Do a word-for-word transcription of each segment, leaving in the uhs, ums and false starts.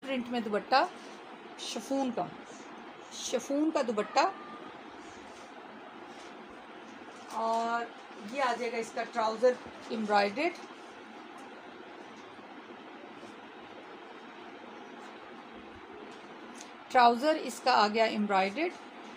Print में दुपट्टा, chiffon का chiffon का दुपट्टा, और ये आ जाएगा इसका ट्राउज़र एम्ब्रॉयडर्ड, ट्राउज़र इसका आ गया एम्ब्रॉयडर्ड,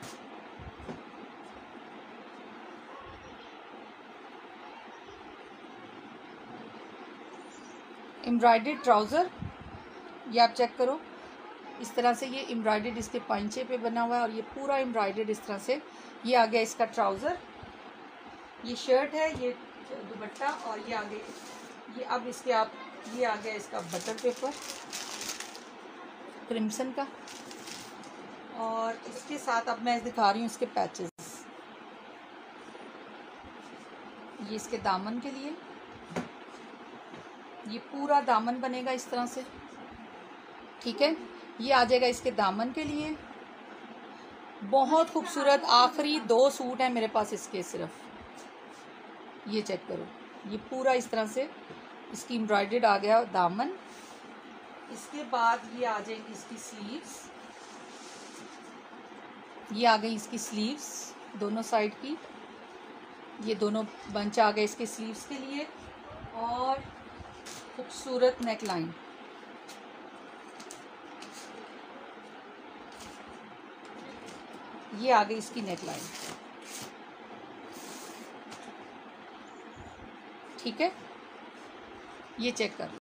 एम्ब्रॉयडर्ड ट्राउज़र। ये आप चेक करो, इस तरह से ये एम्ब्रॉयडर्ड इसके पांचे पे बना हुआ है, और ये पूरा एम्ब्रॉयडर्ड इस तरह से। ये आ गया इसका ट्राउज़र, ये शर्ट है, ये दुपट्टा, और ये आगे ये अब इसके आप ये आ गया इसका बटर पेपर क्रिम्सन का, और इसके साथ अब मैं दिखा रही हूँ इसके पैचेस। ये इसके दामन के लिए, ये पूरा दामन बनेगा इस तरह से, ठीक है। ये आ जाएगा इसके दामन के लिए, बहुत खूबसूरत। आखिरी दो सूट हैं मेरे पास इसके सिर्फ, ये चेक करो, ये पूरा इस तरह से इसकी एम्ब्रॉयडर्ड आ गया दामन। इसके बाद ये आ जाएंगी इसकी स्लीव्स, ये आ गई इसकी स्लीव्स दोनों साइड की, ये दोनों बंच आ गए इसके स्लीव्स के लिए, और खूबसूरत नेक लाइन। ये आ गई इसकी नेक लाइन, ठीक है। ये चेक कर लो।